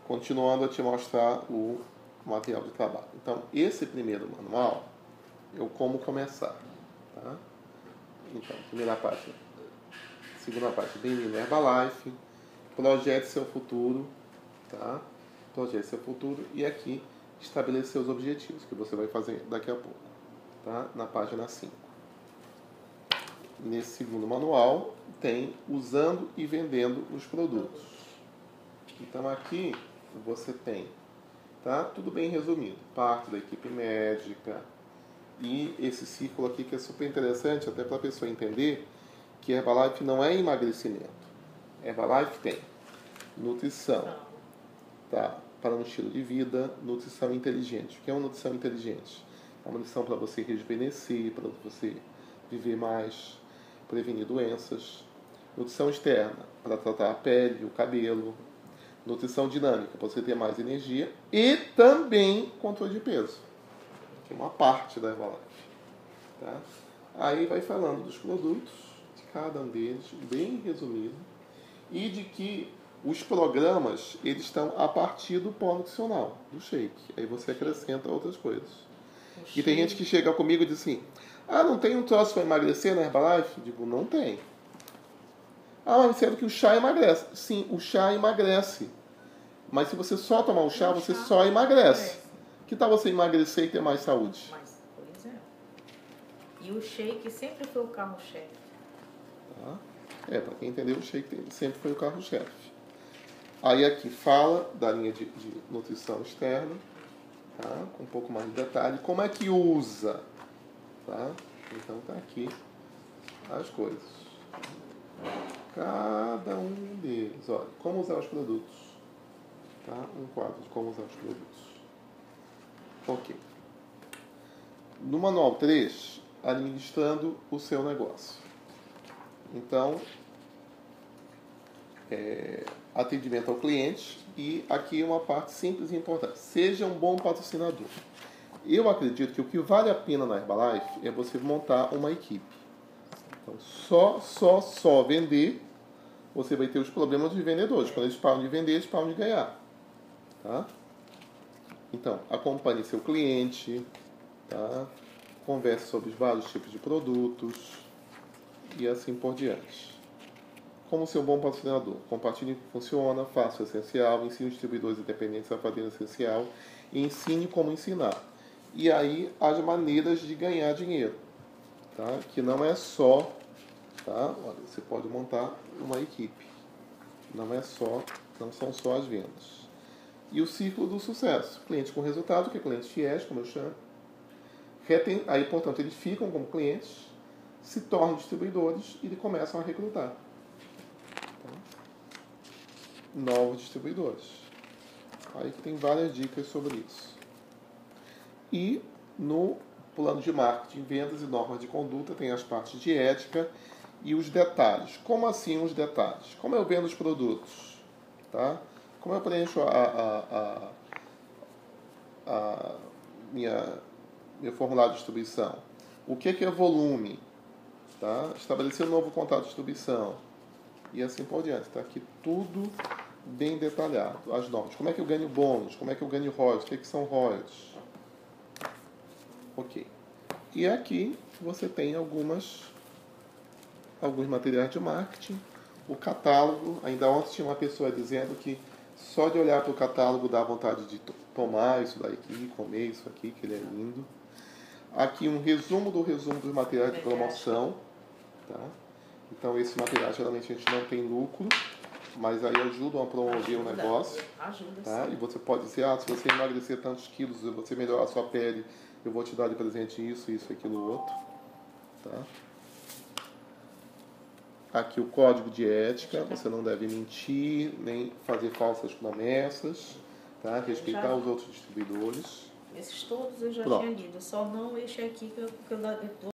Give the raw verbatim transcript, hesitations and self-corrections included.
continuando a te mostrar o material de trabalho. Então, esse primeiro manual, eu como começar. Tá? Então, primeira parte, segunda parte, bem-vindo Herbalife, projete seu futuro, tá? Projete seu futuro e aqui estabelecer os objetivos que você vai fazer daqui a pouco, tá? Na página cinco. Nesse segundo manual tem usando e vendendo os produtos. Então aqui você tem, tá? Tudo bem resumido, parte da equipe médica e esse círculo aqui que é super interessante até para a pessoa entender que Herbalife não é emagrecimento. Herbalife tem nutrição, tá? Para um estilo de vida, nutrição inteligente. O que é uma nutrição inteligente? É uma nutrição para você rejuvenescer, para você viver mais, prevenir doenças. Nutrição externa, para tratar a pele, o cabelo. Nutrição dinâmica, para você ter mais energia. E também controle de peso, que é uma parte da Herbalife. Tá? Aí vai falando dos produtos, de cada um deles, bem resumido. E de que os programas, eles estão a partir do pó nutricional, do shake. Aí você acrescenta outras coisas. E tem gente que chega comigo e diz assim, ah, não tem um troço para emagrecer na Herbalife? Digo, não tem. Ah, mas sendo que o chá emagrece. Sim, o chá emagrece. Mas se você só tomar o chá, você só emagrece. Que tal você emagrecer e ter mais saúde? Mas, pois é. E o shake sempre foi o carro-chefe. Tá? É, para quem entendeu, o shake sempre foi o carro-chefe. Aí aqui fala da linha de, de nutrição externa, tá? Com um pouco mais de detalhe. Como é que usa? Tá? Então tá aqui as coisas. Cada um deles. Olha, como usar os produtos. Tá? Um quadro de como usar os produtos. Ok. No manual três, administrando o seu negócio. Então, é, atendimento ao cliente e aqui uma parte simples e importante. Seja um bom patrocinador. Eu acredito que o que vale a pena na Herbalife é você montar uma equipe. Então, só, só, só vender, você vai ter os problemas dos vendedores. Quando eles param de vender, eles param de ganhar. Tá? Então, acompanhe seu cliente, tá? Converse sobre os vários tipos de produtos e assim por diante. Como ser um bom patrocinador? Compartilhe o que funciona, faça o essencial, ensine os distribuidores independentes a fazer o essencial e ensine como ensinar. E aí, as maneiras de ganhar dinheiro, tá? Que não é só, tá? Olha, você pode montar uma equipe. Não é só, não são só as vendas. E o ciclo do sucesso. Clientes com resultado, que é clientes fiéis, como eu chamo. Retem, aí, portanto, eles ficam como clientes, se tornam distribuidores e começam a recrutar. Tá? Novos distribuidores. Aí que tem várias dicas sobre isso. E no plano de marketing, vendas e normas de conduta, tem as partes de ética e os detalhes. Como assim os detalhes? Como eu vendo os produtos? Tá? Como eu preencho a, a, a, a minha, meu formulário de distribuição? O que, que é volume? Tá? Estabelecer um novo contrato de distribuição. E assim por diante. Está aqui tudo bem detalhado. As normas. Como é que eu ganho bônus? Como é que eu ganho royalties? O que, que são royalties? Ok. E aqui você tem algumas, alguns materiais de marketing. O catálogo. Ainda ontem tinha uma pessoa dizendo que só de olhar para o catálogo dá vontade de tomar isso daqui, comer isso aqui, que ele é lindo. Aqui um resumo do resumo dos materiais de promoção. Tá? Então, esse material geralmente a gente não tem lucro, mas aí ajudam a promover o negócio. Ajuda, tá? sim. E você pode dizer, ah, se você emagrecer tantos quilos, você melhorar a sua pele, eu vou te dar de presente isso, isso, aquilo, outro. Tá? Aqui o código de ética, você não deve mentir, nem fazer falsas promessas, tá? Respeitar os outros distribuidores. Esses todos eu já Pronto. tinha lido, só não este aqui que eu, que eu